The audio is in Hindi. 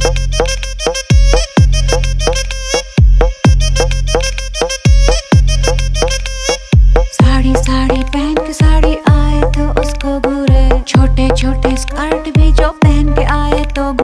साड़ी साड़ी पहन के साड़ी आए तो उसको बुरे, छोटे छोटे स्कर्ट भी